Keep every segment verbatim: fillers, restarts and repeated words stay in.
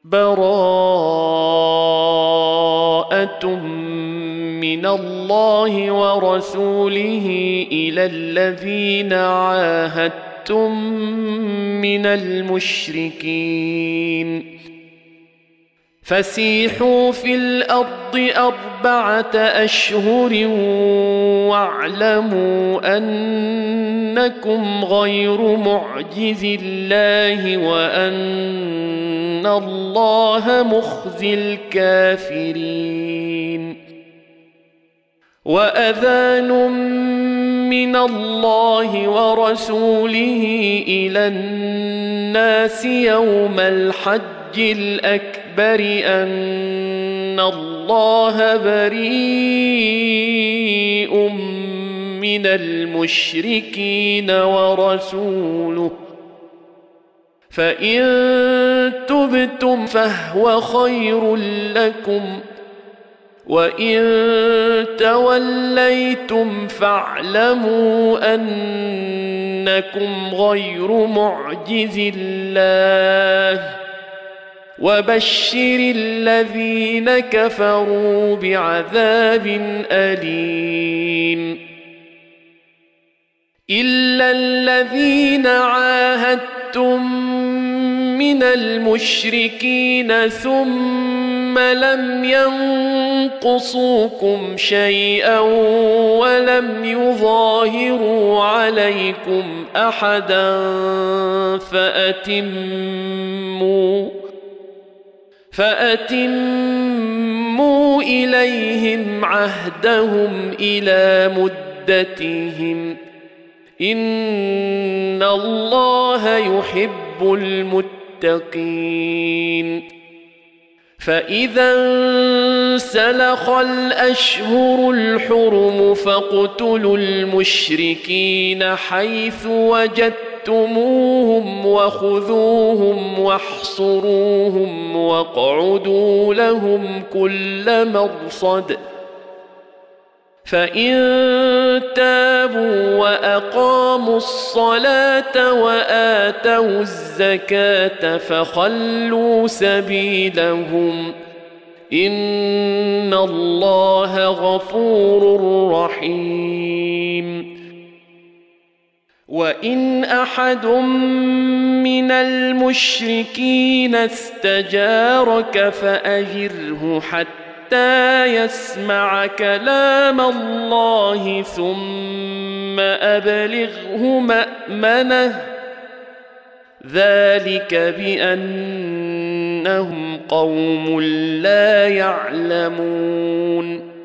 براءة من الله ورسوله إلى الذين عاهدتم من المشركين فسيحوا في الأرض أربعة أشهر واعلموا أنكم غير معجز الله وأن الله مخزي الكافرين وأذان من الله ورسوله إلى الناس يوم الحج الأكبر أن الله بريء من المشركين ورسوله فإن تبتم فهو خير لكم وإن توليتم فاعلموا أنكم غير معجز الله وبشر الذين كفروا بعذاب أليم إلا الذين عاهدتم من المشركين ثم لم ينقصوكم شيئا ولم يظاهروا عليكم أحدا فأتموا فأتموا إليهم عهدهم إلى مدتهم إن الله يحب المتقين فإذا انسلخ الأشهر الحرم فاقتلوا المشركين حيث وجدتموهم وخذوهم واحصروهم واقعدوا لهم كل مرصد فإن تابوا وأقاموا الصلاة وآتوا الزكاة فخلوا سبيلهم إن الله غفور رحيم وإن أحد من المشركين استجارك فأجره حتى حتى يسمع كلام الله ثم أبلغه مأمنه ذلك بأنهم قوم لا يعلمون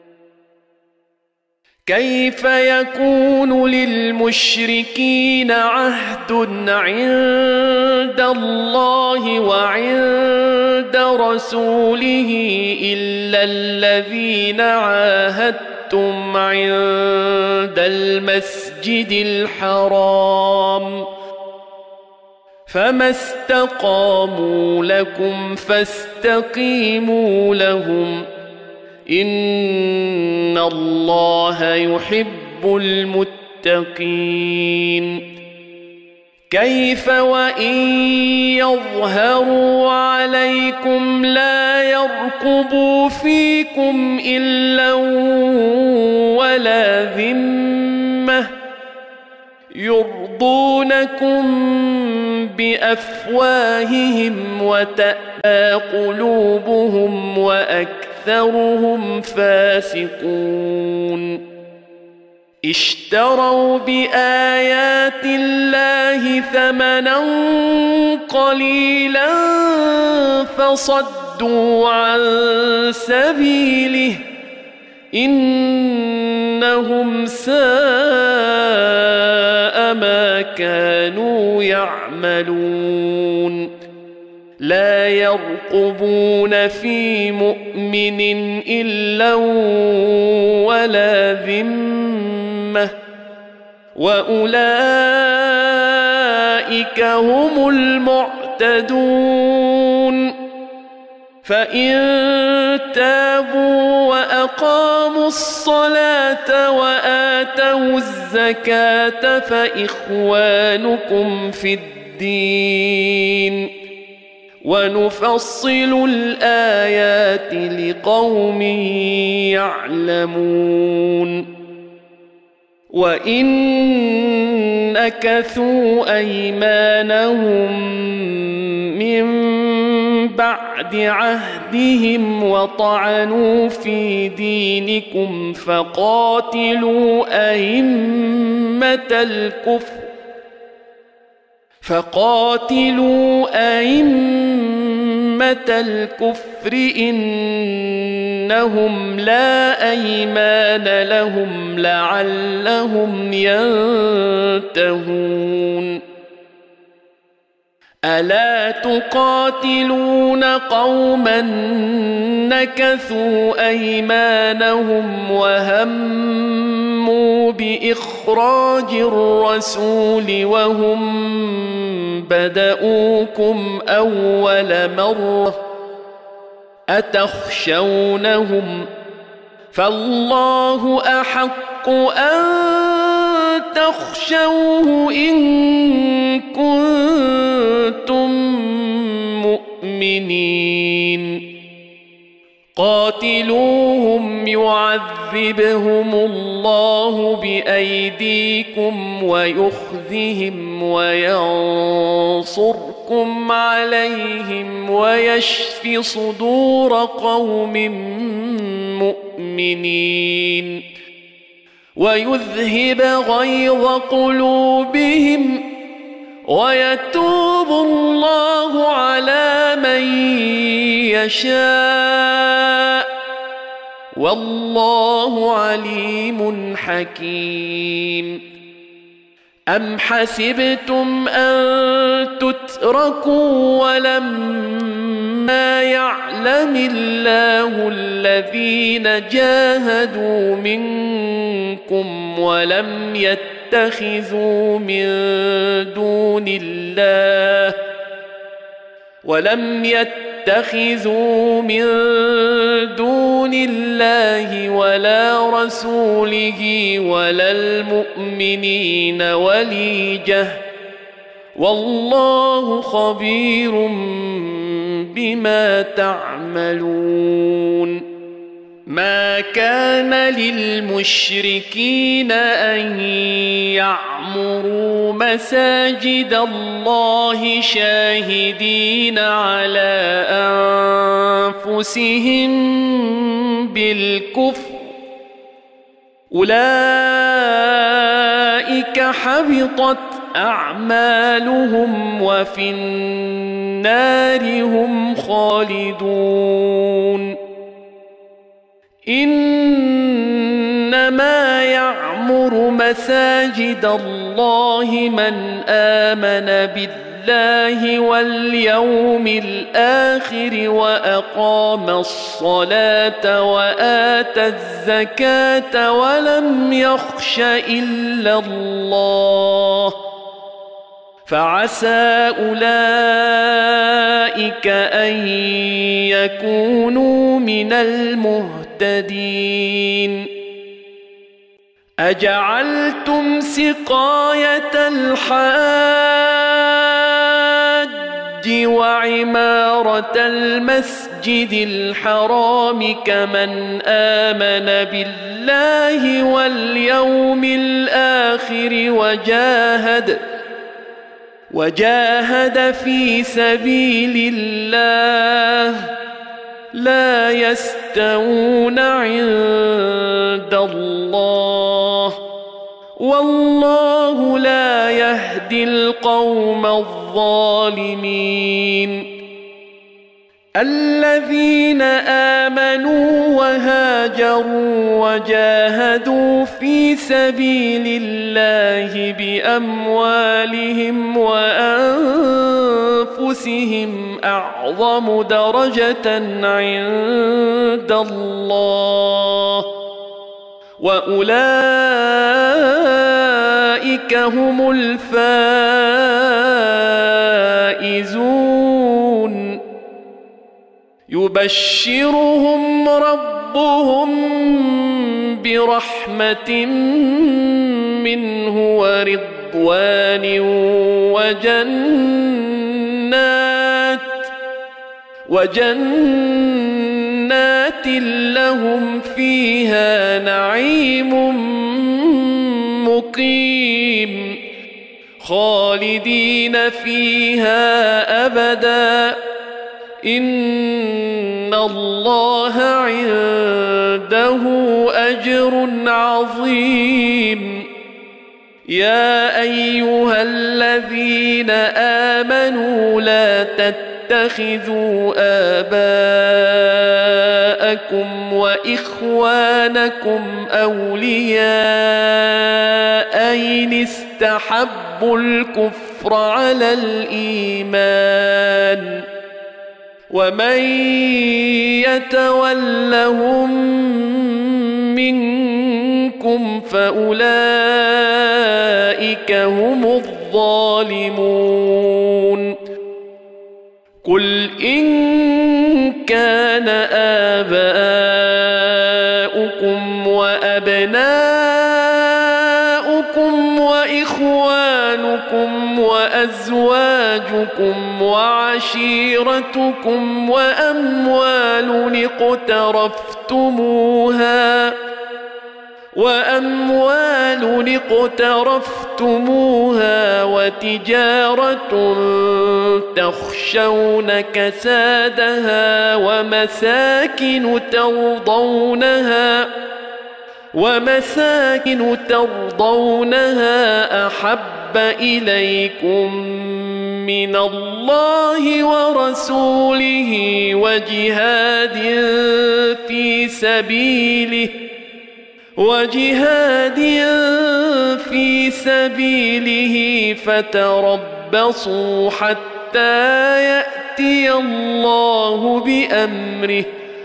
كيف يكون للمشركين عهد عند الله وعند رسوله إلا الذين عاهدتم عند المسجد الحرام فما استقاموا لكم فاستقيموا لهم إن الله يحب المتقين كيف وإن يظهروا عليكم لا يرقبوا فيكم إلا ولا ذمة يرضونكم بأفواههم وتأبى قلوبهم وأكثرهم فاسقون اشتروا بآيات الله ثمنا قليلا فصدوا عن سبيله إنهم ساء ما كانوا يعملون لا يرقبون في مؤمن إلا ولا ذمة وأولئك هم المعتدون فإن تابوا وأقاموا الصلاة وآتوا الزكاة فإخوانكم في الدين ونفصل الآيات لقوم يعلمون وإن نكثوا أيمانهم من بعد عهدهم وطعنوا في دينكم فقاتلوا أئمة الكفر فقاتلوا أئمة الكفر إنهم لا أيمان لهم لعلهم ينتهون ألا تقاتلون قوما نكثوا أيمانهم وهموا بإخراج الرسول وهم بدؤوكم أول مرة أتخشونهم فالله أحق أن تخشوه إن كنتم مؤمنين قاتلوهم يعذبهم الله بأيديكم ويخزهم وينصركم عليهم ويشف صدور قوم مؤمنين ويذهب غيظ قلوبهم ويتوب الله على من يشاء والله عليم حكيم أم حسبتم أن تتركوا ولما يعلم الله الذين جاهدوا منكم ولم يتخذوا من دون الله ولم يتخذوا من دون الله ولا رسوله ولا المؤمنين وليجة والله خبير بما تعملون ما كان للمشركين أن يعمروا مساجد الله شاهدين على أنفسهم بالكفر أولئك حبطت أعمالهم وفي النار هم خالدون إنما يعمر مساجد الله من آمن بالله واليوم الآخر وأقام الصلاة وآتى الزكاة ولم يخش إلا الله فعسى أولئك أن يكونوا من المهتدين أجعلتم سقاية الحاج وعمارة المسجد الحرام كمن آمن بالله واليوم الآخر وجاهد وجاهد في سبيل الله لا يستوون عند الله والله لا يهدي القوم الظالمين الذين آمنوا وهاجروا وجاهدوا في سبيل الله بأموالهم وأنفسهم أعظم درجة عند الله وأولئك هم الفائزون يبشرهم ربهم برحمة منه ورضوان وجنات وجنات لهم فيها نعيم مقيم خالدين فيها أبدا إن الله عنده أجر عظيم. يا أيها الذين آمنوا لا تتخذوا آباءكم وإخوانكم أولياء إن استحبوا الكفر على الإيمان ومن يتولهم منكم فأولئك هم الظالمون. قل إن كان آباؤكم وأبناؤكم وإخوانكم وأزواجكم وعشيرتكم وأموال اقترفتموها وأموال اقترفتموها وتجارة تخشون كسادها ومساكن ترضونها ومساكن ترضونها أحب إليكم من الله ورسوله وجهاد في سبيله وجهاد في سبيله فتربصوا حتى يأتي الله بأمره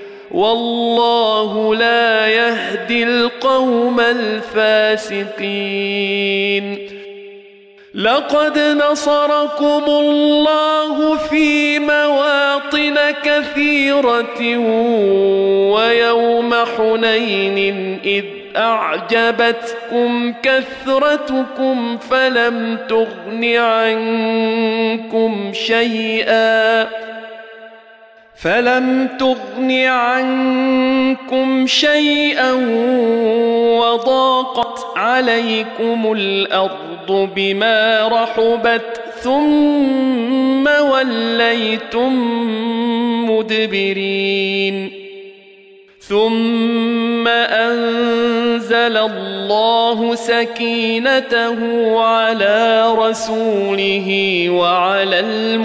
والله لا يهدي القوم الفاسقين. لقد نصركم الله في مواطن كثيرة ويوم حنين إذ أعجبتكم كثرتكم فلم تغن عنكم شيئا فلم تغن عنكم شيئا وضاقت عليكم الأرض بما رحبت ثم وليتم مدبرين. ثم أنزل الله سكينته على رسوله وعلى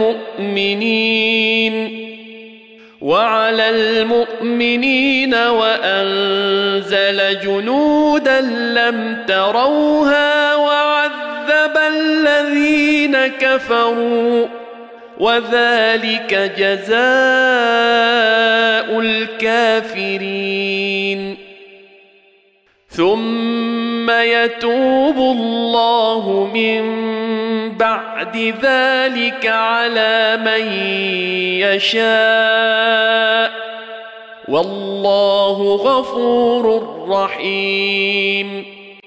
المؤمنين وعلى المؤمنين وأنزل جنودا لم تروها وعذب الذين كفروا وذلك جزاء الكافرين. ثم يتوب الله من بعد ذلك على من يشاء والله غفور رحيم.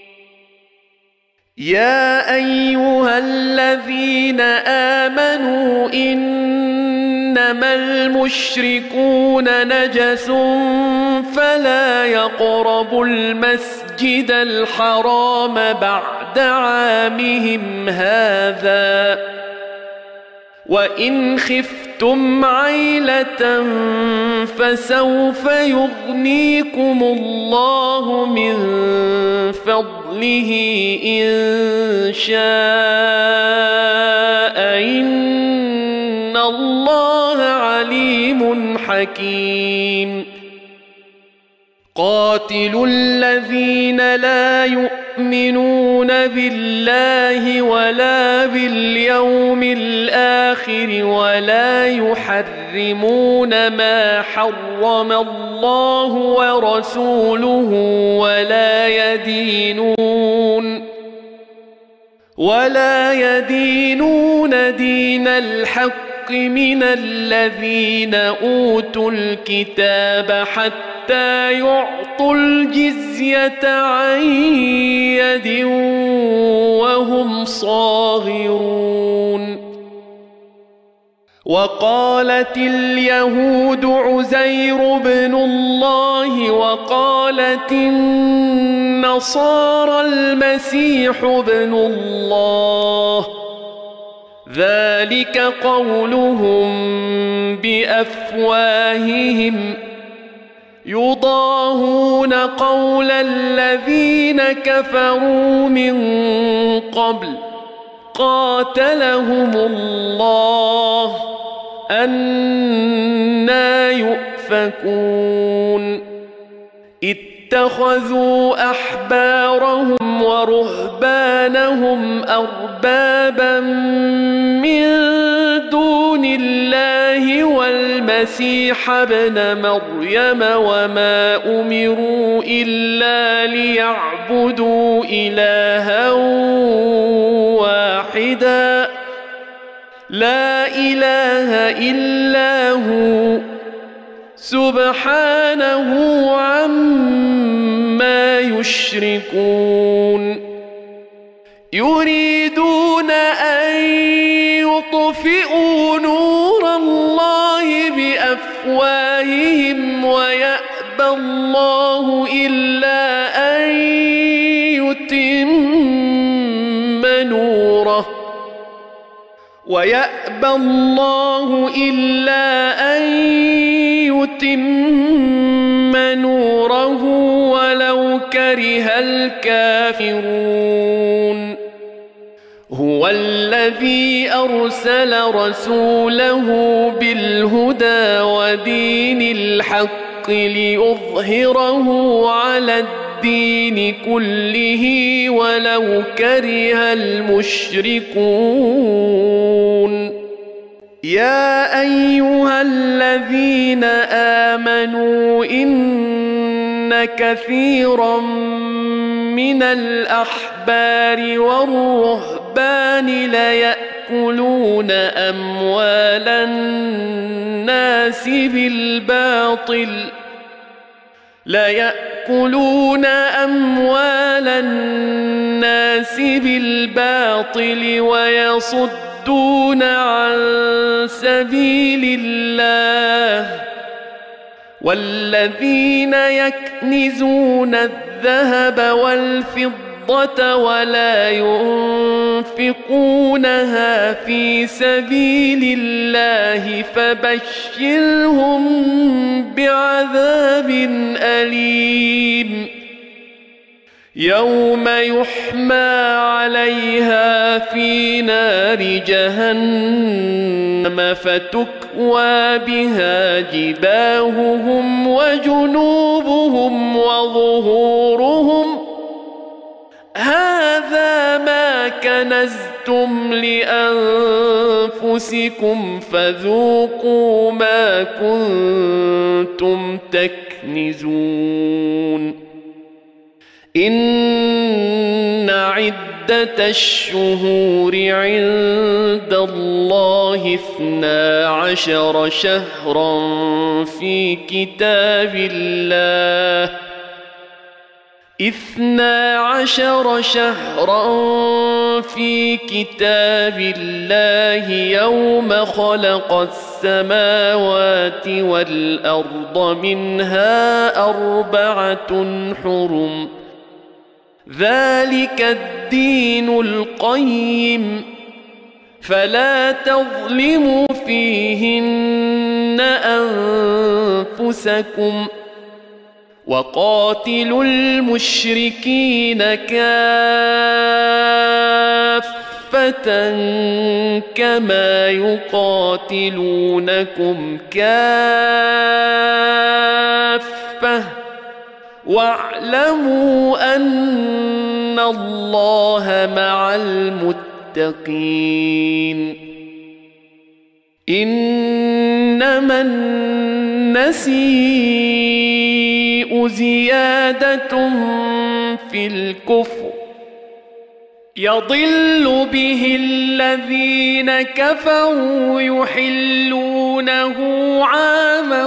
يا أيها الذين آمنوا إنما المشركون نجس فلا يقربوا المسجد الحرام بعد عامهم هذا وإن خفتم عيلة فسوف يغنيكم الله من فضله إن شاء إن الله عليم حكيم. قاتلوا الذين لا يؤمنون بالله ولا باليوم الآخر ولا يحرمون ما حرم الله ورسوله ولا يدينون ولا يدينون دين الحق من الذين أوتوا الكتاب حتى يعطوا الجزية عن يد وهم صاغرون. وقالت اليهود عزير بن الله وقالت النصارى المسيح ابن الله ذلك قولهم بأفواههم يضاهون قول الذين كفروا من قبل قاتلهم الله أنى يؤفكون اتخذوا أحبارهم ورهبانهم أربابا من دون الله والمسيح ابن مريم وما أمروا إلا ليعبدوا إلها واحدا لا إله إلا هو سبحانه عما يشركون يريدون أن يطفئوا نور الله بأفواههم ويأبى الله إلا أن يتم نوره ويأبى الله إلا أن يتم نوره ولو كره الكافرون هو الذي أرسل رسوله بالهدى ودين الحق ليظهره على الدين كله ولو كره المشركون يا أيها الذين آمنوا إن كثيرا من الأحبار والرهبان ليأكلون أموال الناس بالباطل ليأكلون أموال الناس بالباطل ويصدون عن سبيل الله والذين يكنزون الذهب والفضة ولا ينفقونها في سبيل الله فبشرهم بعذاب أليم يوم يحمى عليها في نار جهنم فتكوى بها جباههم وجنوبهم وظهورهم هذا ما كنزتم لأنفسكم فذوقوا ما كنتم تكنزون إن عدة الشهور عند الله اثنا عشر شهرا في كتاب الله اثنا عشر شهرا في كتاب الله يوم خلق السماوات والأرض منها أربعة حرم ذلك الدين القيم فلا تظلموا فيهن أنفسكم وقاتلوا المشركين كافة كما يقاتلونكم كافة واعلموا أن الله مع المتقين إنما النسيء زيادة في الكفر يضل به الذين كفروا يحلونه عاما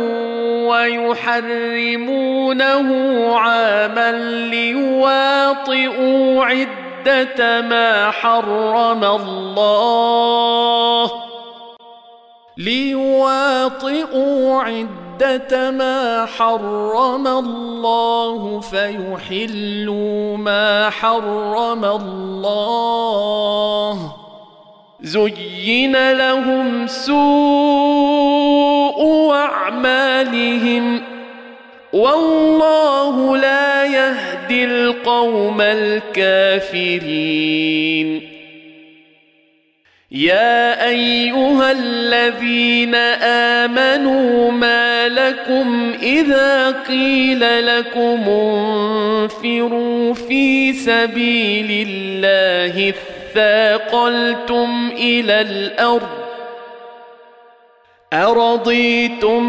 ويحرمونه عاما ليواطئوا عدة ما حرم الله ليواطئوا عدة ما حرم الله فيحلوا ما حرم الله. زين لهم سوء أعمالهم والله لا يهدي القوم الكافرين. يا أيها الذين آمنوا ما لكم إذا قيل لكم انفروا في سبيل الله اثاقلتم إلى الأرض أرضيتم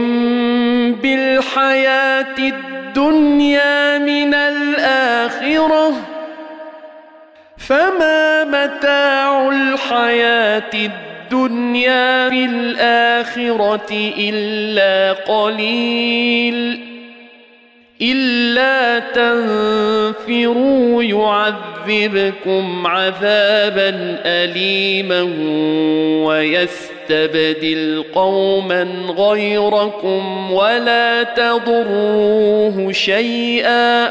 بالحياة الدنيا من الآخرة فما متاع الحياة الدنيا في الآخرة إلا قليل. إلا تنفروا يعذبكم عذابا أليما ويستبدل قوما غيركم ولا تضروه شيئا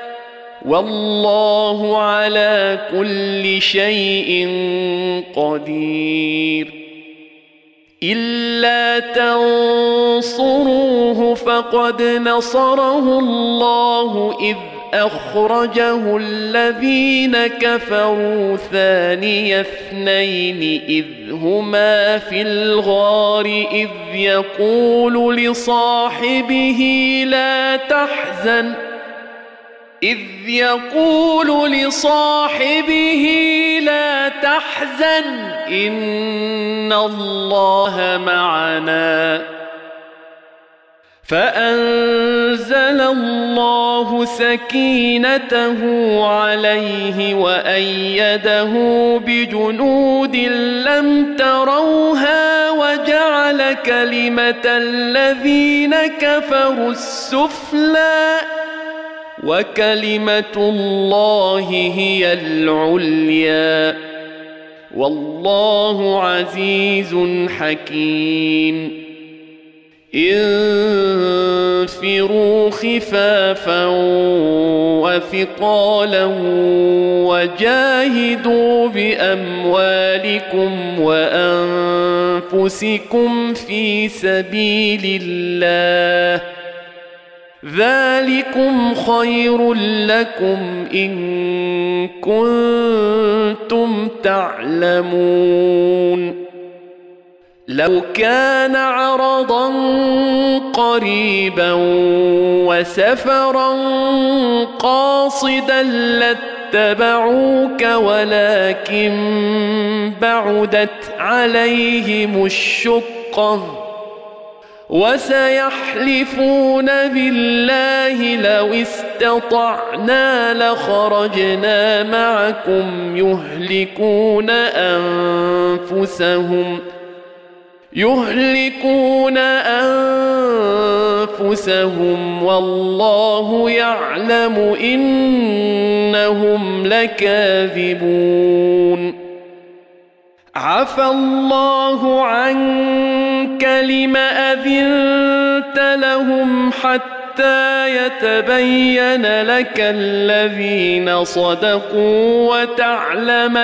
والله على كل شيء قدير. إلا تنصروه فقد نصره الله إذ أخرجه الذين كفروا ثاني اثنين إذ هما في الغار إذ يقول لصاحبه لا تحزن إذ يقول لصاحبه لا تحزن إن الله معنا فأنزل الله سكينته عليه وأيده بجنود لم تروها وجعل كلمة الذين كفروا السفلى وكلمة الله هي العليا والله عزيز حكيم. انفروا خفافا وثقالا وجاهدوا بأموالكم وأنفسكم في سبيل الله ذلكم خير لكم إن كنتم تعلمون. لو كان عرضا قريبا وسفرا قاصدا لاتبعوك ولكن بعدت عليهم الشقة وسيحلفون بالله لو استطعنا لخرجنا معكم يهلكون أنفسهم يهلكون أنفسهم والله يعلم إنهم لكاذبون. عفى الله عنك لم أذنت لهم حتى يتبين لك الذين صدقوا وتعلم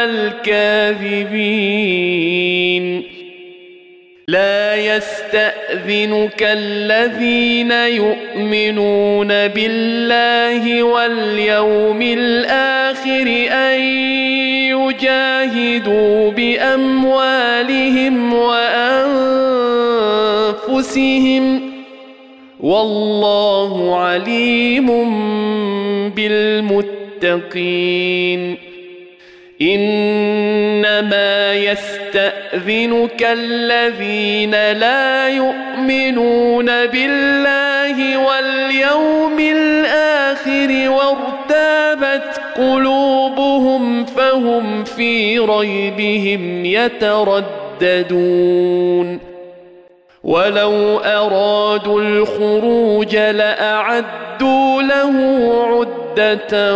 الكاذبين. لا يستأذنك الذين يؤمنون بالله واليوم الآخر أن يجاهدوا بأموالهم وأنفسهم والله عليم بالمتقين. إنما يستأذنك الذين لا يؤمنون بالله واليوم الآخر وارتابت قلوبهم فهم في ريبهم يترددون. ولو أرادوا الخروج لأعدوا له عدة مودة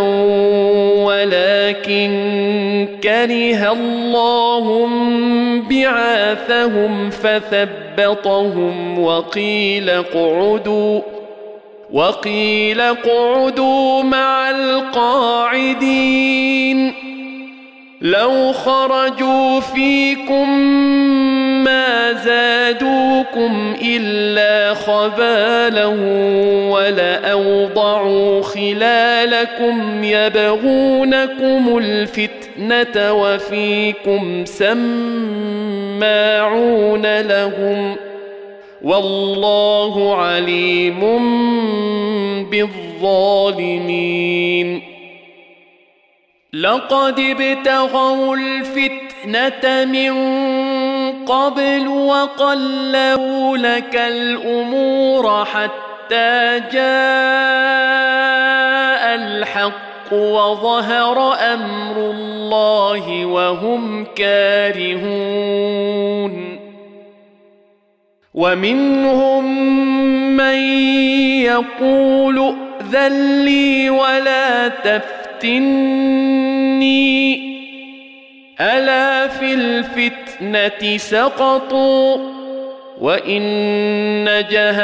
ولكن كره الله بعاثهم فثبطهم وقيل اقعدوا وقيل اقعدوا مع القاعدين لو خرجوا فيكم ما زادوكم إلا خبالا ولأوضعوا خلالكم يبغونكم الفتنة وفيكم سماعون لهم والله عليم بالظالمين لقد ابتغوا الفتنة من قبل وقلبوا لك الأمور حتى جاء الحق وظهر أمر الله وهم كارهون ومنهم من يقول ائذن لي ولا تفتني ألا في الفتنة سقطوا وإن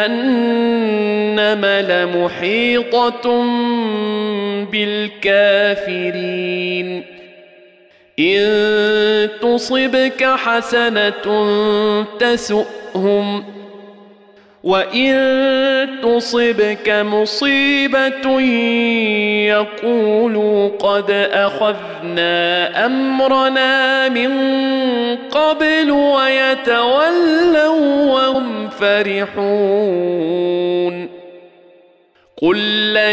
جهنم لمحيطة بالكافرين إن تصبك حسنة تسؤهم وإن تصبك مصيبة يقولوا قد أخذنا أمرنا من قبل ويتولوا وهم فرحون قل لن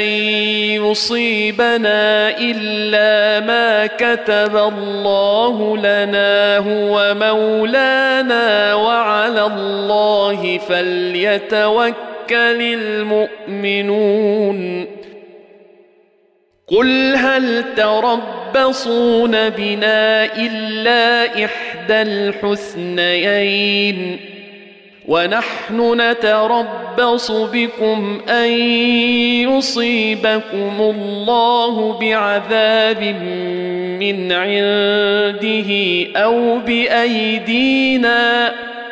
يصيبنا إلا ما كتب الله لنا هو مولانا وعلى الله فليتوكل المؤمنون قل هل تربصون بنا إلا إحدى الحسنيين ونحن نتربص بكم أن يصيبكم الله بعذاب من عنده أو بأيدينا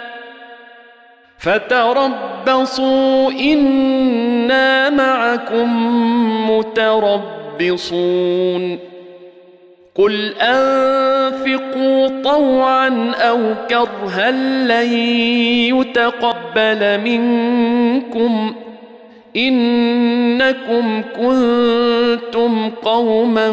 فتربصوا إنا معكم متربصون قل أنفقوا طوعا أو كرها لن يتقبل منكم إنكم كنتم قوما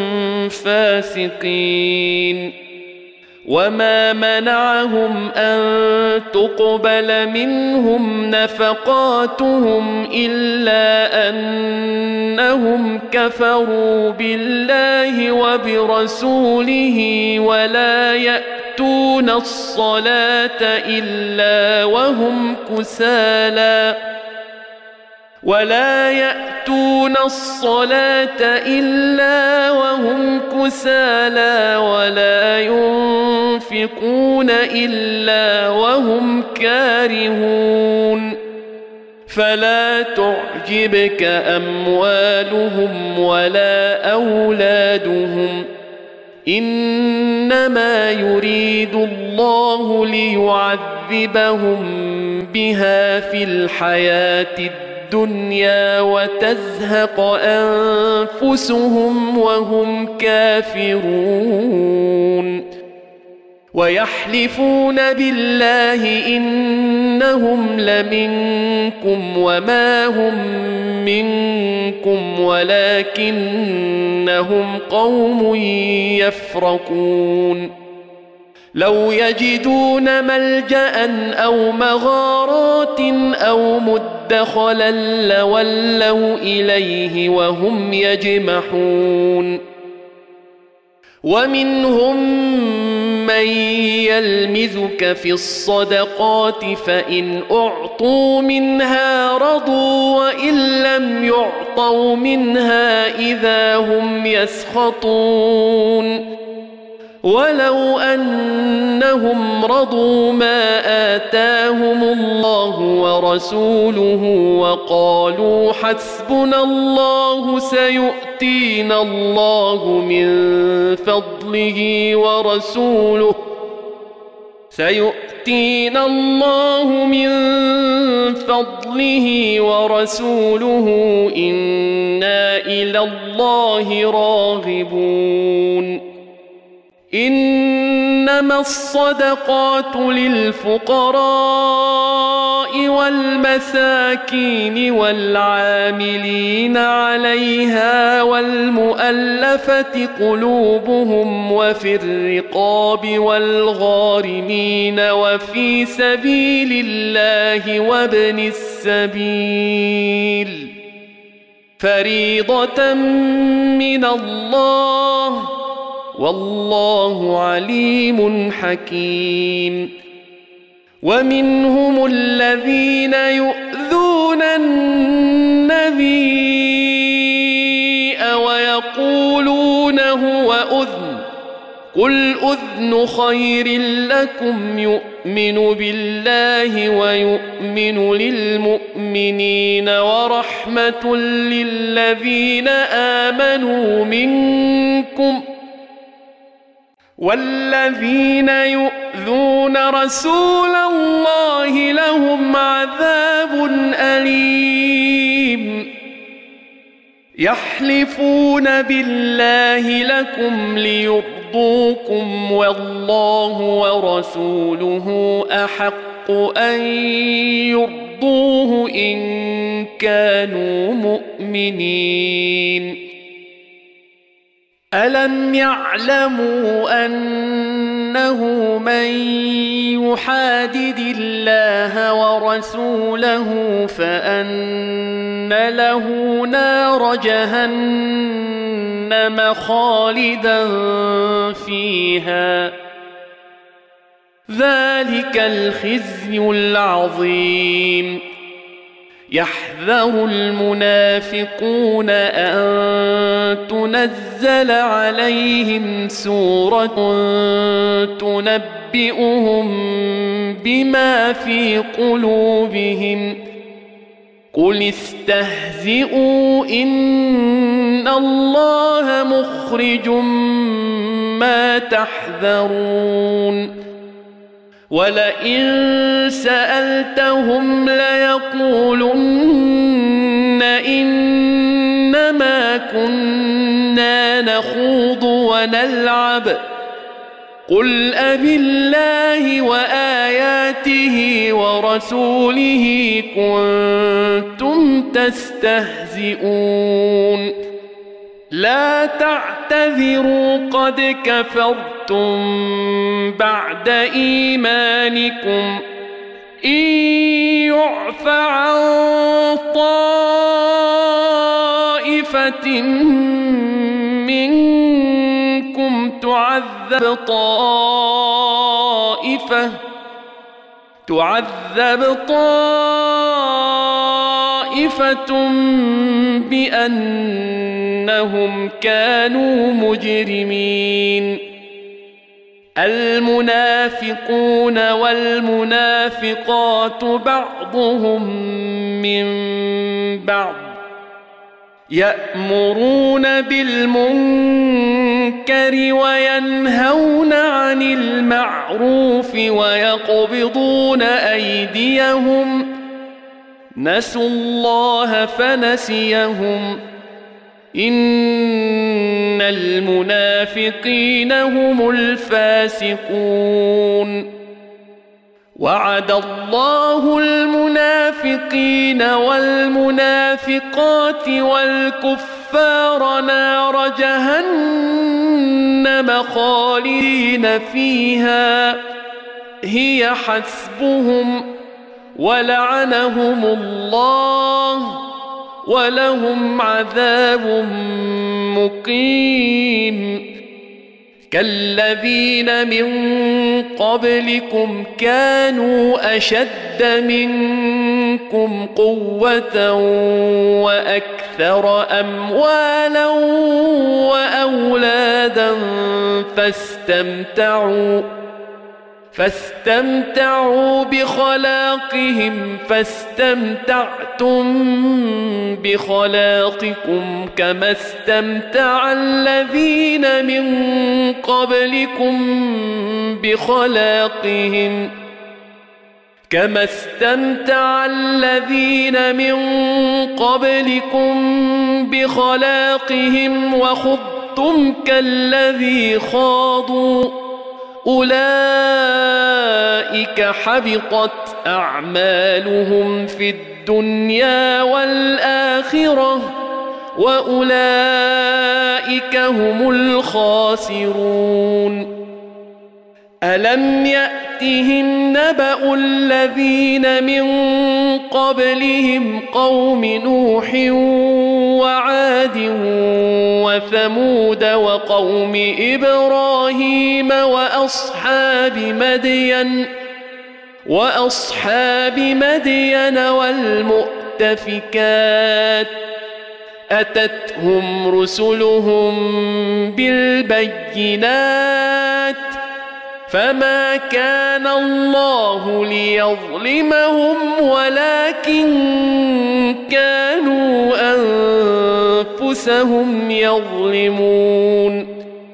فاسقين وما منعهم أن تقبل منهم نفقاتهم إلا أنهم كفروا بالله وبرسوله ولا يأتون الصلاة إلا وهم كسالى ولا يأتون الصلاة إلا وهم كسالى ولا ينفقون إلا وهم كارهون فلا تعجبك أموالهم ولا أولادهم إنما يريد الله ليعذبهم بها في الحياة الدنيا الدنيا وتزهق أنفسهم وهم كافرون ويحلفون بالله إنهم لمنكم وما هم منكم ولكنهم قوم يفرقون لو يجدون ملجأ أو مغارات أو مدخلا لولوا إليه وهم يجمحون ومنهم من يلمزك في الصدقات فإن أعطوا منها رضوا وإن لم يعطوا منها إذا هم يسخطون ولو أنهم رضوا ما آتاهم الله ورسوله وقالوا حسبنا الله سيؤتينا الله من فضله ورسوله سيؤتينا الله من فضله ورسوله إنا إلى الله راغبون إنما الصدقات للفقراء والمساكين والعاملين عليها والمؤلفة قلوبهم وفي الرقاب والغارمين وفي سبيل الله وابن السبيل فريضة من الله والله عليم حكيم ومنهم الذين يؤذون النبي ويقولون هو أذن قل أذن خير لكم يؤمن بالله ويؤمن للمؤمنين ورحمة للذين آمنوا منكم والذين يؤذون رسول الله لهم عذاب أليم يحلفون بالله لكم ليرضوكم والله ورسوله أحق أن يرضوه إن كانوا مؤمنين ألم يعلموا أنه من يحادد الله ورسوله فأن له نار جهنم خالدا فيها ذلك الخزي العظيم يحذر المنافقون أن تنزل عليهم سورة تنبئهم بما في قلوبهم قل استهزئوا إن الله مخرج ما تحذرون ولئن سألتهم ليقولن إنما كنا نخوض ونلعب قل أبالله وآياته ورسوله كنتم تستهزئون لا تعتذروا قد كفرتم بعد إيمانكم إن يعف عن طائفة منكم تعذب طائفة تعذب طائفة بأنهم كانوا مجرمين المنافقون والمنافقات بعضهم من بعض يأمرون بالمنكر وينهون عن المعروف ويقبضون أيديهم نسوا الله فنسيهم إن المنافقين هم الفاسقون وعد الله المنافقين والمنافقات والكفار نار جهنم خالدين فيها هي حسبهم ولعنهم الله ولهم عذاب مقيم كالذين من قبلكم كانوا أشد منكم قوة وأكثر أموالا وأولادا فاستمتعوا فاستمتعوا بخلاقهم فاستمتعتم بخلاقكم كما استمتع الذين من قبلكم بخلاقهم كما استمتع الذين من قبلكم بخلاقهم وخضتم كالذي خاضوا أولئك حبطت أعمالهم في الدنيا والآخرة وأولئك هم الخاسرون. ألم يأتهم نبأ الذين من قبلهم قوم نوح وعاد وثمود وقوم إبراهيم وأصحاب مدين وأصحاب مدين والمؤتفكات أتتهم رسلهم بالبينات فما كان الله ليظلمهم ولكن كانوا أنفسهم يظلمون.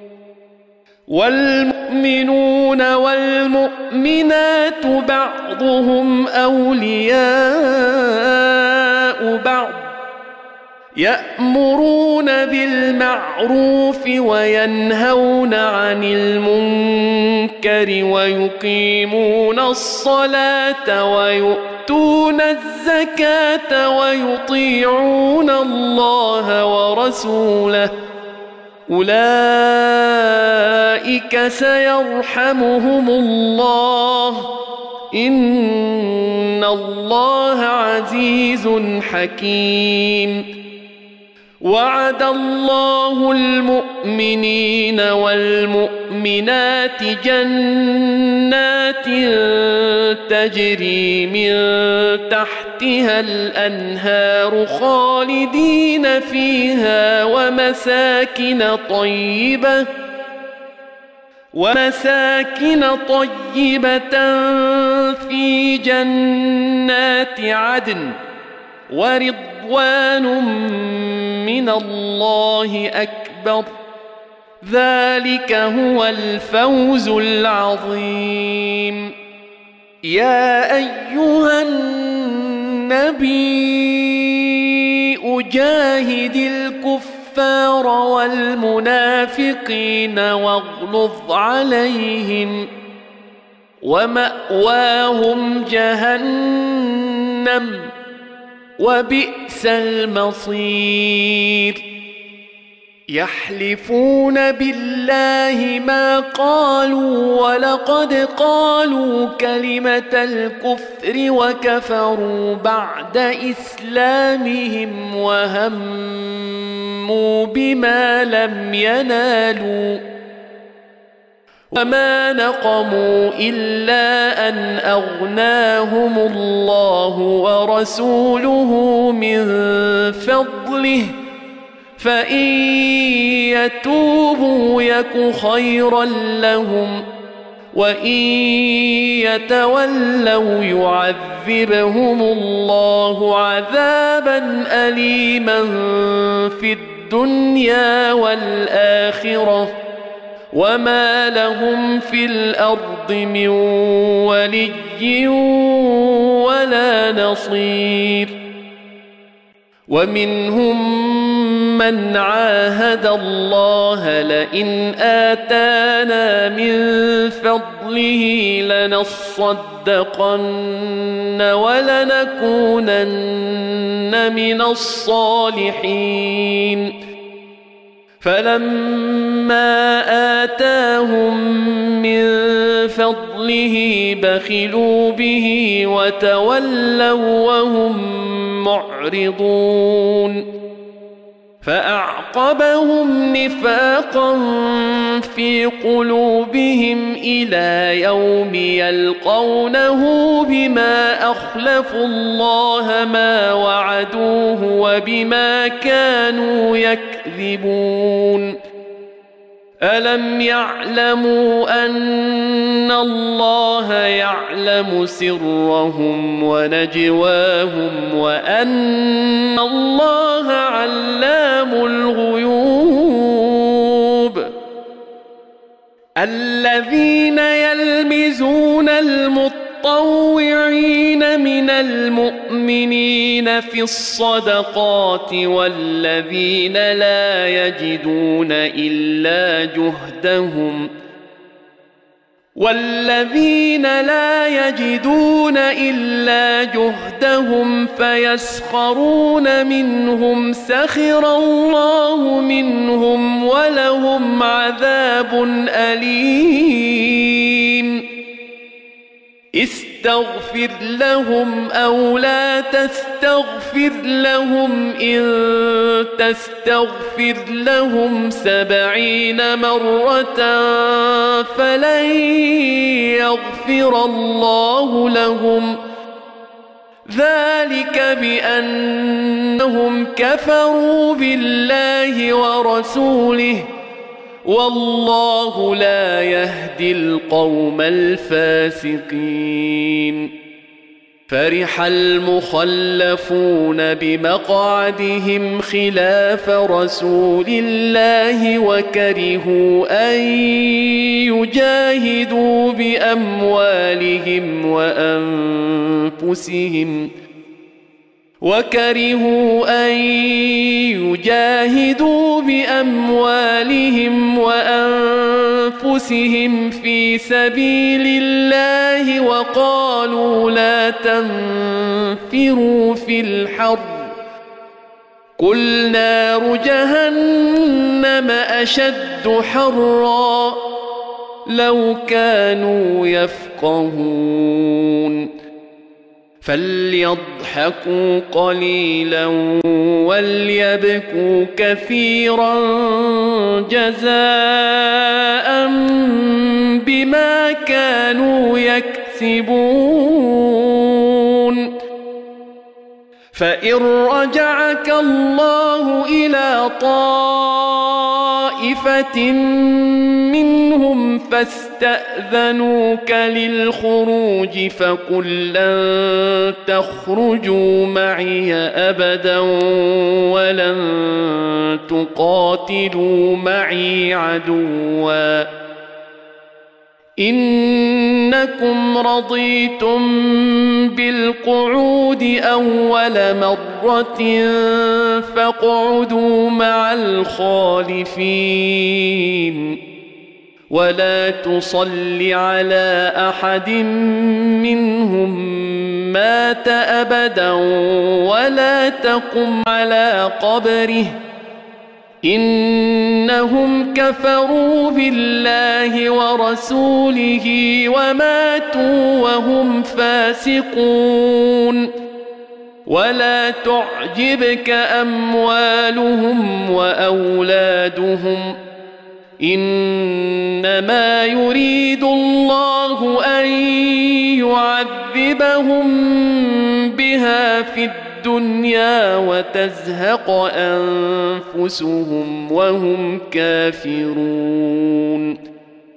والمؤمنون والمؤمنات بعضهم أولياء بعض يأمرون بالمعروف وينهون عن المنكر ويقيمون الصلاة ويؤتون الزكاة ويطيعون الله ورسوله أولئك سيرحمهم الله إن الله عزيز حكيم. وعد الله المؤمنين والمؤمنات جنات تجري من تحتها الأنهار خالدين فيها ومساكن طيبة ومساكن طيبة في جنات عدن ورضوان من الله أكبر ذلك هو الفوز العظيم. يا أيها النبي جاهد الكفار والمنافقين واغلظ عليهم ومأواهم جهنم وبئس المصير. يحلفون بالله ما قالوا ولقد قالوا كلمة الكفر وكفروا بعد إسلامهم وهموا بما لم ينالوا وما نقموا إلا أن أغناهم الله ورسوله من فضله فإن يتوبوا يك خيرا لهم وإن يتولوا يعذبهم الله عذابا أليما في الدنيا والآخرة وما لهم في الأرض من ولي ولا نصير. ومنهم من عاهد الله لئن آتانا من فضله لنصدقن ولنكونن من الصالحين فلما آتاهم من فضله بخلوا به وتولوا وهم معرضون فأعقبهم نفاقا في قلوبهم إلى يوم يلقونه بما أخلفوا الله ما وعدوه وبما كانوا يكذبون. ألم يعلموا أن الله يعلم سرهم ونجواهم وأن الله علام الغيوب الذين يلمزون المطوعين من المؤمنين في الصدقات والذين لا يجدون إلا جهدهم والذين لا يجدون إلا جهدهم فيسخرون منهم سخر الله منهم ولهم عذاب أليم استغفر لهم أو لا تستغفر لهم إن تستغفر لهم سبعين مرة فلن يغفر الله لهم ذلك بأنهم كفروا بالله ورسوله والله لا يهدي القوم الفاسقين فرح المخلفون بمقعدهم خلاف رسول الله وكرهوا أن يجاهدوا بأموالهم وأنفسهم وكرهوا أن يجاهدوا بأموالهم وأنفسهم في سبيل الله وقالوا لا تنفروا في الحر قل نار جهنم أشد حرا لو كانوا يفقهون فليضحكوا قليلا وليبكوا كثيرا جزاء بما كانوا يكسبون فإن رجعك الله إلى طائفة منهم فاستأذنوك للخروج فقل لن تخرجوا معي أبدا ولن تقاتلوا معي عدوا إنكم رضيتم بالقعود أول مرة فاقعدوا مع الخالفين ولا تصل على أحد منهم مات أبدا ولا تقم على قبره إنهم كفروا بالله ورسوله وماتوا وهم فاسقون ولا تعجبك أموالهم وأولادهم إنما يريد الله أن يعذبهم بها في الدنيا وتزهق أنفسهم وهم كافرون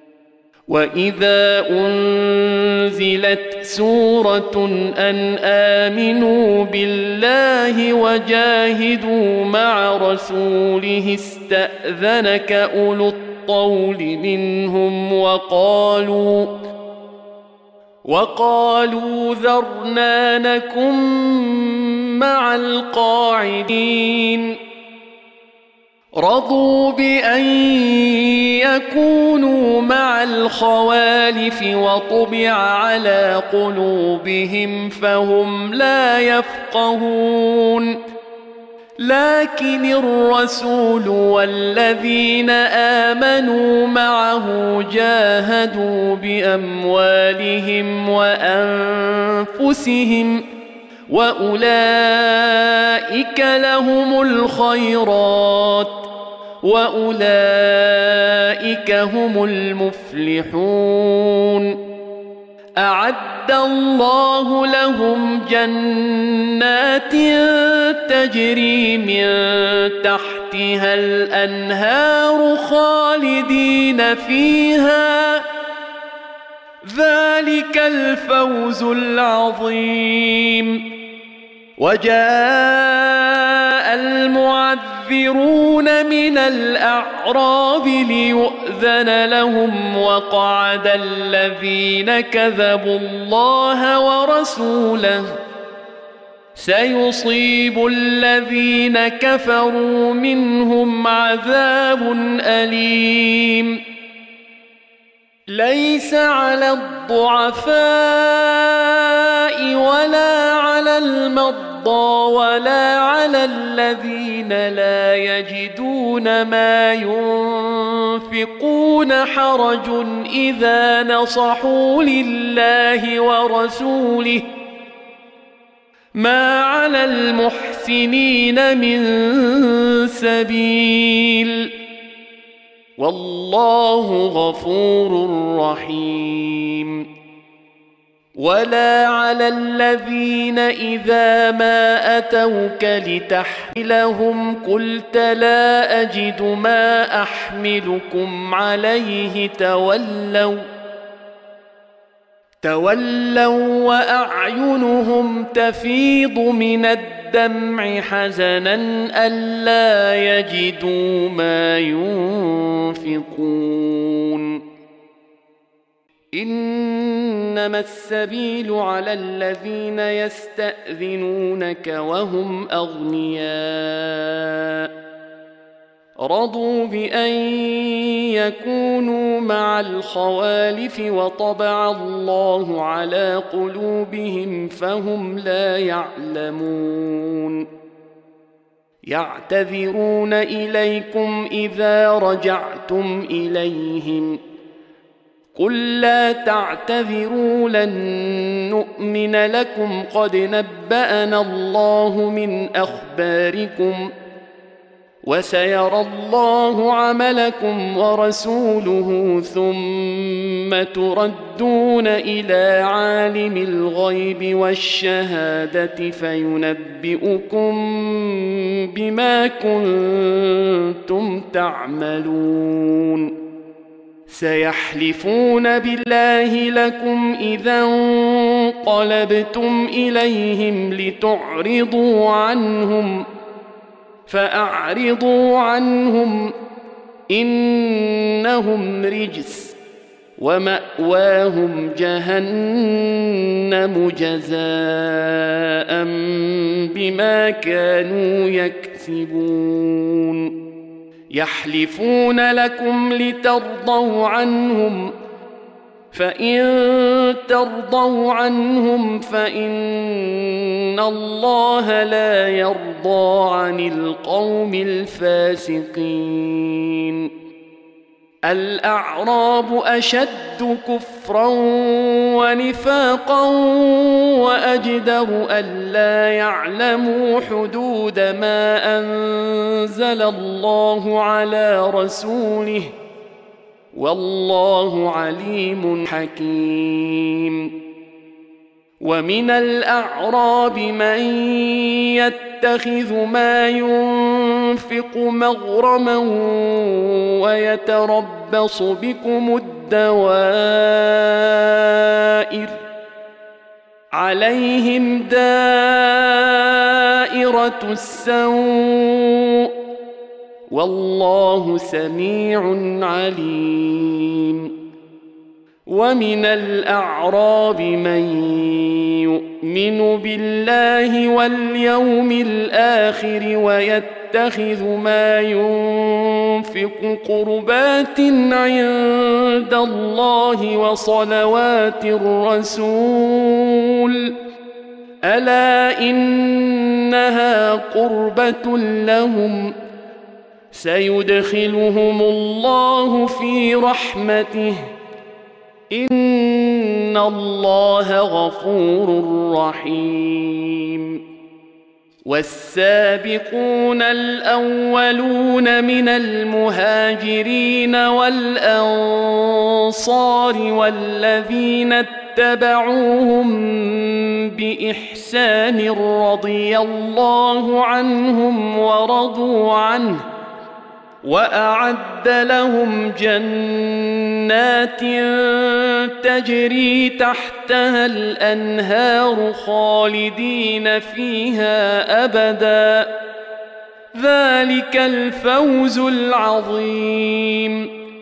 وإذا أنزلت سورة أن آمنوا بالله وجاهدوا مع رسوله استأذنك أولو الطول منهم وقالوا وقالوا ذرنا نكن مع القاعدين رضوا بأن يكونوا مع الخوالف وطبع على قلوبهم فهم لا يفقهون لكن الرسول والذين آمنوا معه جاهدوا بأموالهم وأنفسهم وأولئك لهم الخيرات وأولئك هم المفلحون أعد الله لهم جنات تجري من تحتها الأنهار خالدين فيها، ذلك الفوز العظيم. وجاء المعذرون من الأعراب ليؤذن لهم، وقعد الذين كذبوا الله ورسوله، سيصيب الذين كفروا منهم عذاب أليم. ليس على الضعفاء ولا على المرضى ولا على الذين لا يجدون ما ينفقون حرج إذا نصحوا لله ورسوله، ما على المحسنين من سبيل، والله غفور رحيم. ولا على الذين إذا ما أتوك لتحملهم قلت لا أجد ما أحملكم عليه تولوا تولوا وأعينهم تفيض من الدمع حزنا ألا يجدوا ما ينفقون. إنما السبيل على الذين يستأذنونك وهم أغنياء رضوا بأن يكونوا مع الخوالف وطبع الله على قلوبهم فهم لا يعلمون. يعتذرون إليكم إذا رجعتم إليهم قل لا تعتذروا لن نؤمن لكم قد نبأنا الله من أخباركم وسيرى الله عملكم ورسوله ثم تردون إلى عالم الغيب والشهادة فينبئكم بما كنتم تعملون. سيحلفون بالله لكم إذا انقلبتم إليهم لتعرضوا عنهم فأعرضوا عنهم إنهم رجس ومأواهم جهنم جزاء بما كانوا يكسبون. يحلفون لكم لترضوا عنهم فإن ترضوا عنهم فإن الله لا يرضى عن القوم الفاسقين. الأعراب أشد كفرا ونفاقا وأجدر ألا يعلموا حدود ما أنزل الله على رسوله والله عليم حكيم. ومن الأعراب من يتخذ ما ينفق مغرما ويتربص بكم الدوائر عليهم دائرة السوء والله سميع عليم. ومن الأعراب من يؤمن بالله واليوم الآخر ويتخذ ما ينفق قربات عند الله وصلوات الرسول ألا إنها قربة لهم سيدخلهم الله في رحمته إن الله غفور رحيم. والسابقون الأولون من المهاجرين والأنصار والذين اتبعوا اتبعوهم بإحسان رضي الله عنهم ورضوا عنه وأعد لهم جنات تجري تحتها الأنهار خالدين فيها أبدا ذلك الفوز العظيم.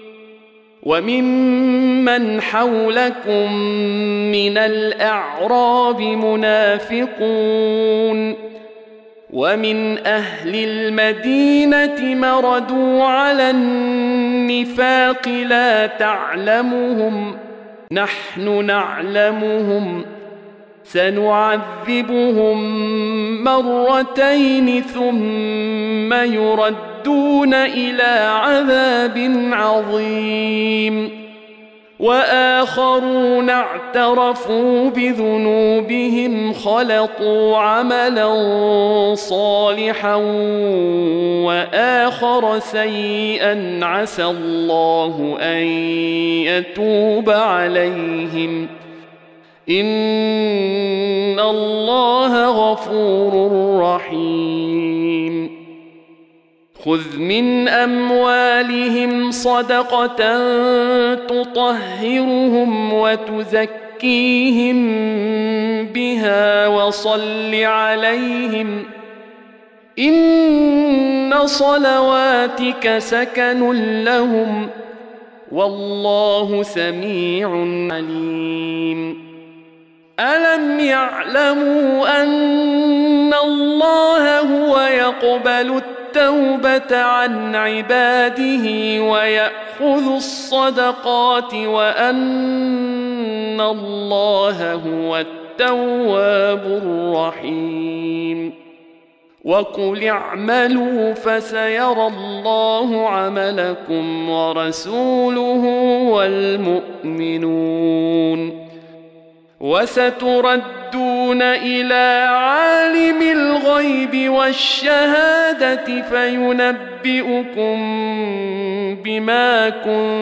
وممن حولكم من الأعراب منافقون ومن أهل المدينة مردوا على النفاق لا تعلمهم نحن نعلمهم سنعذبهم مرتين ثم يردون إلى عذاب عظيم. وآخرون اعترفوا بذنوبهم خلطوا عملا صالحا وآخر سيئا عسى الله أن يتوب عليهم إن الله غفور رحيم. خذ من أموالهم صدقة تطهرهم وتزكيهم بها وصل عليهم إن صلواتك سكن لهم والله سميع عليم. ألم يعلموا أن الله هو يقبل التوبة عن عباده ويأخذ الصدقات وأن الله هو التواب الرحيم. وقل اعملوا فسيرى الله عملكم ورسوله والمؤمنون وستردون إلى عالم الغيب والشهادة فينبئكم بما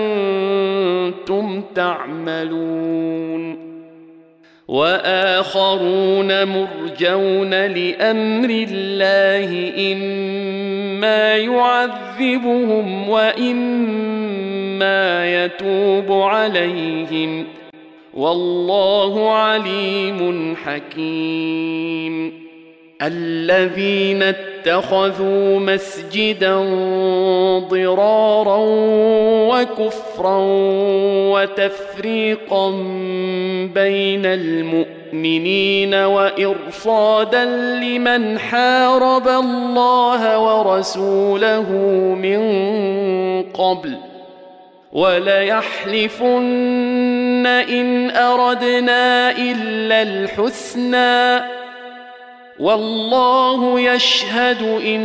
كنتم تعملون. وآخرون مرجون لأمر الله إما يعذبهم وإما يتوب عليهم والله عليم حكيم. الذين اتخذوا مسجدا ضرارا وكفرا وتفريقا بين المؤمنين وإرصادا لمن حارب الله ورسوله من قبل وليحلفن إن أردنا إلا الحسنى والله يشهد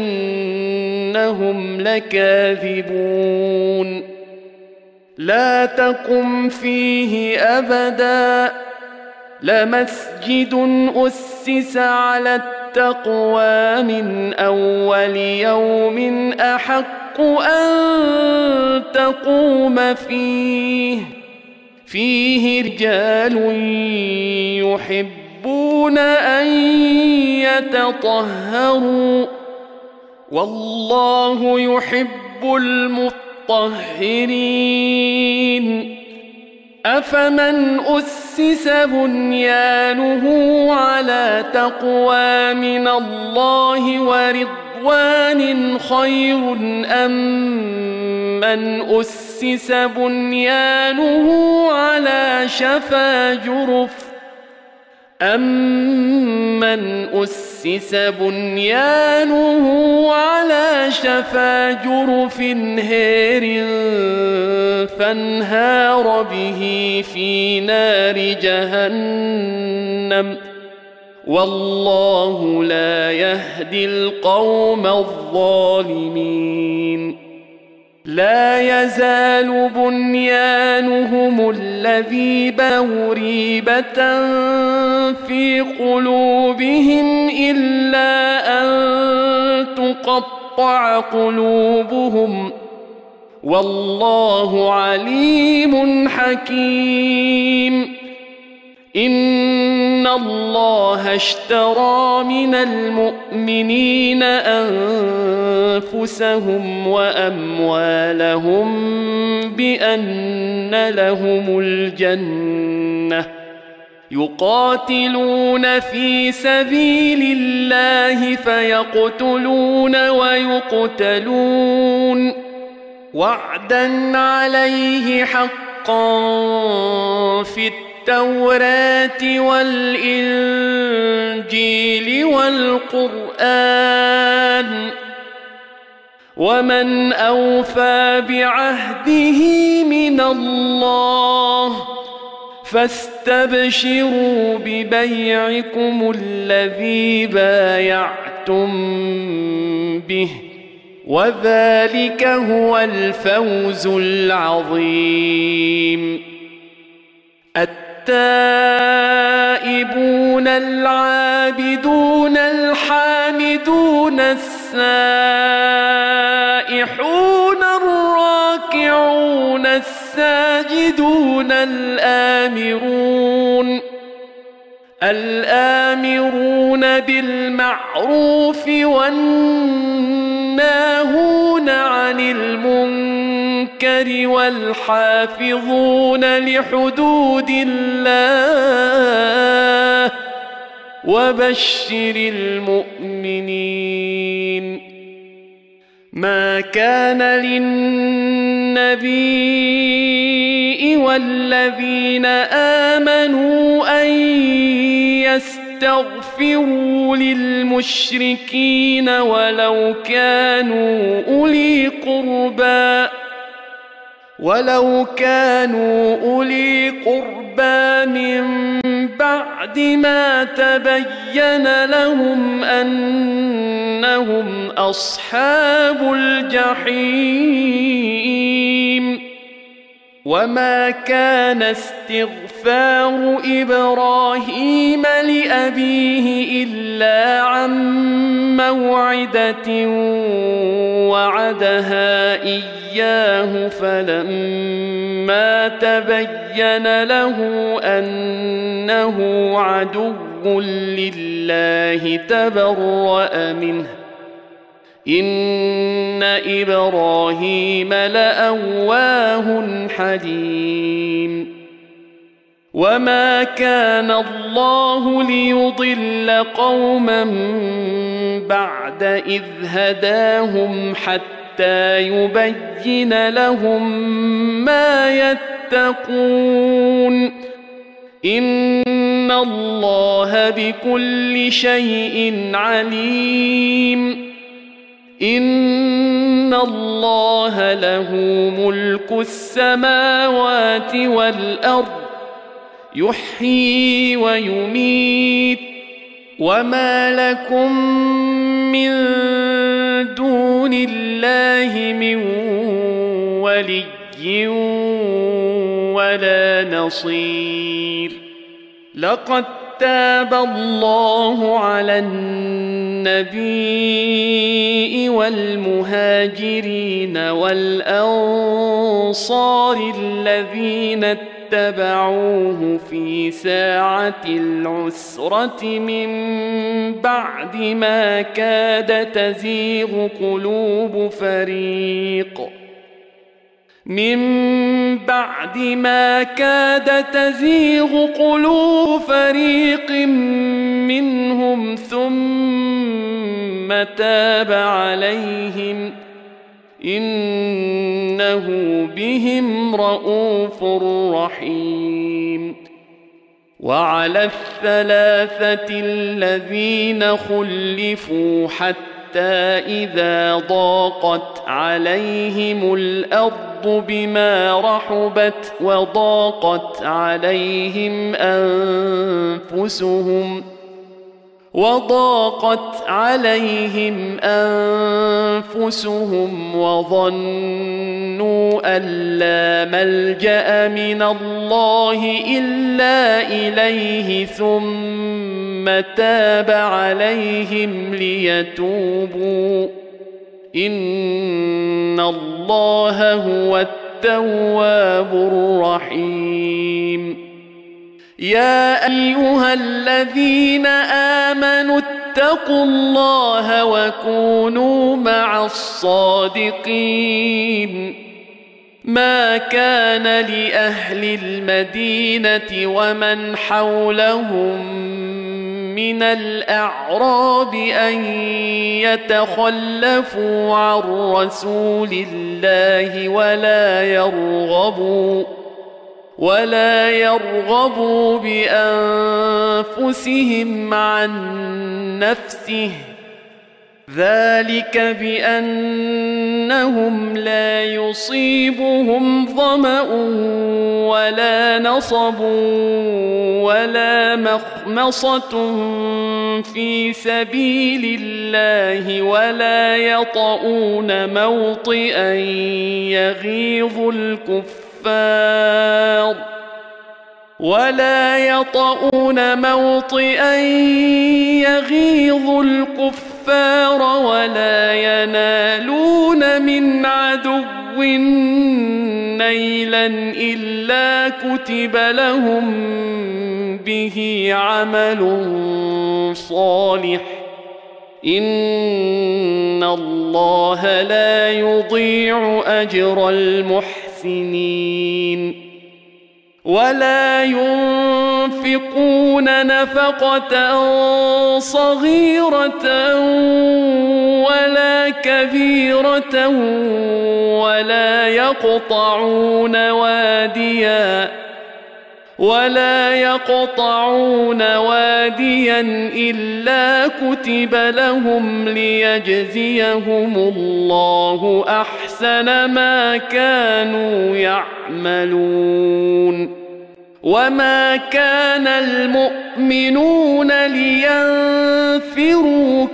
إنهم لكاذبون. لا تقم فيه أبدا لمسجد أسس على التقوى من أول يوم أحق أن تقوم فيه فيه رجال يحبون أن يتطهروا والله يحب المطهرين. أفمن أسس بنيانه على تقوى من الله ورضوان خير أم من أسس بنيانه على شفا جرف أمن أسس بنيانه على شفا جرف هير فانهار به في نار جهنم والله لا يهدي القوم الظالمين. لا يزال بنيانهم الذي بنوا ريبة في قلوبهم إلا أن تقطع قلوبهم والله عليم حكيم. إن الله اشترى من المؤمنين أنفسهم وأموالهم بأن لهم الجنة يقاتلون في سبيل الله فيقتلون ويقتلون وعدا عليه حقا في التوراة والإنجيل والقرآن ومن أوفى بعهده من الله فاستبشروا ببيعكم الذي بايعتم به وذلك هو الفوز العظيم. التائبون العابدون الحامدون السائحون الراكعون الساجدون الآمرون الآمرون بالمعروف والناهون عن المنكر والحافظون لحدود الله وبشر المؤمنين. ما كان للنبي والذين آمنوا أن يستغفروا للمشركين ولو كانوا أولي قربى ولو كانوا أولي قربى من بعد ما تبين لهم أنهم أصحاب الجحيم. وما كان استغفار إبراهيم لأبيه إلا عن موعدة وعدها إياه فلما تبين له أنه عدو لله تبرأ منه إن إبراهيم لأواه حليم. وما كان الله ليضل قوما بعد إذ هداهم حتى يبين لهم ما يتقون إن الله بكل شيء عليم. إن الله له ملك السماوات والأرض يحيي ويميت وما لكم من دون الله من ولي ولا نصير. لقد تاب الله على النبي والمهاجرين والأنصار الذين اتبعوه في ساعة العسرة من بعد ما كاد تزيغ قلوب فريق من بعد ما كاد تزيغ قلوب فريق منهم ثم تاب عليهم إنه بهم رءوف رحيم. وعلى الثلاثة الذين خلفوا حتى إذا ضاقت عليهم الأرض بما رحبت وضاقت عليهم أنفسهم وضاقت عليهم أنفسهم وظنوا أن لا ملجأ من الله إلا إليه ثم تاب عليهم ليتوبوا إن الله هو التواب الرحيم. يا أيها الذين آمنوا اتقوا الله وكونوا مع الصادقين ما كان لأهل المدينة ومن حولهم من الأعراب أن يتخلفوا عن رسول الله ولا يرغبوا ولا يرغبوا بأنفسهم عن نفسه ذلك بأنهم لا يصيبهم ظمأ ولا نصب ولا مخمصة في سبيل الله ولا يطؤون موطئا يغيظ الكفار ولا يطؤون موطئا يغيظ الكفار ولا ينالون من عدو نيلا إلا كتب لهم به عمل صالح إن الله لا يضيع أجر المحسنين ولا ينفقون نفقة صغيرة ولا كبيرة ولا يقطعون واديا ولا يقطعون واديا إلا كتب لهم ليجزيهم الله أحسن ما كانوا يعملون وما كان المؤمنون لينفروا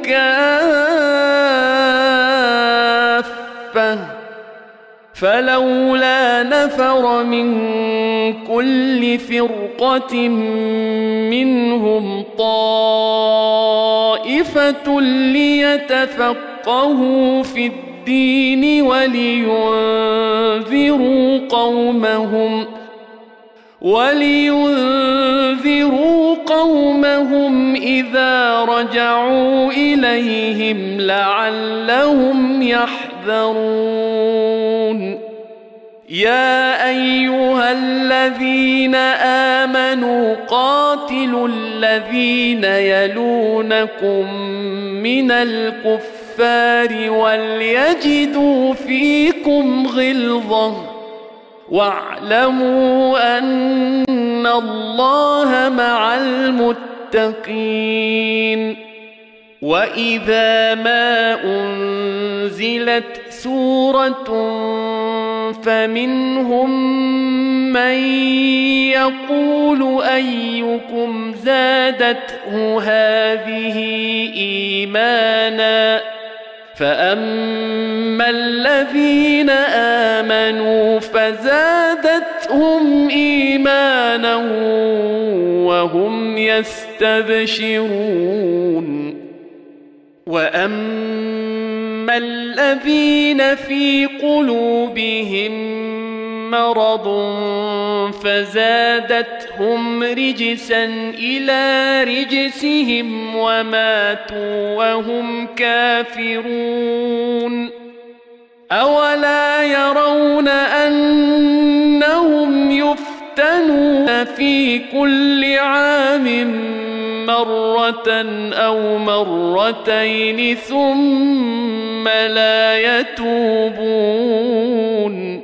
كافة فلولا نفر من كل فرقة منهم طائفة ليتفقهوا في الدين ولينذروا قومهم ولينذروا قومهم إذا رجعوا إليهم لعلهم يحذرون يا أيها الذين آمنوا قاتلوا الذين يلونكم من الكفار وليجدوا فيكم غلظة واعلموا أن الله مع المتقين وإذا ما أنزلت سورة فمنهم من يقول أيكم زادته هذه إيمانا فأما الذين آمنوا فزادتهم إيمانا وهم يستبشرون وأما الذين في قلوبهم مرض فزادتهم رجسا إلى رجسهم وماتوا وهم كافرون أولا يرون أنهم يفتنون في كل عام مرة أو مرتين ثم لا يتوبون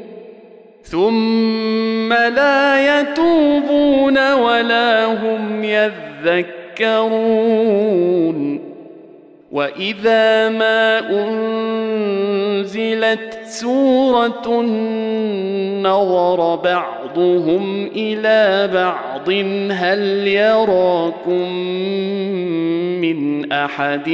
ثم لا يتوبون ولا هم يذكرون وإذا ما أنزلت سورة نظر بعضهم إلى بعض هل يراكم من أحد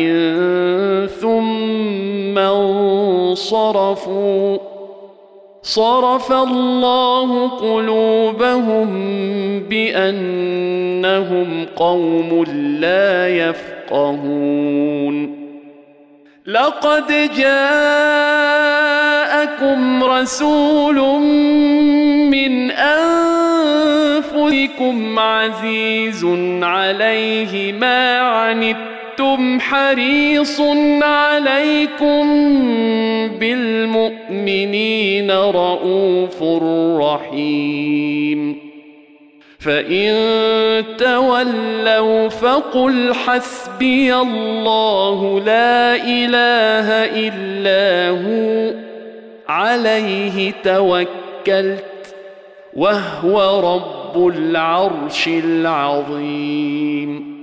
ثم انصرفوا صرف الله قلوبهم بأنهم قوم لا يفقهون لقد جاءكم رسول من أنفسكم عزيز عليه ما عنتم حريص عليكم بالمؤمنين رؤوف رحيم فإن تولوا فقل حسبي الله لا إله إلا هو عليه توكلت وهو رب العرش العظيم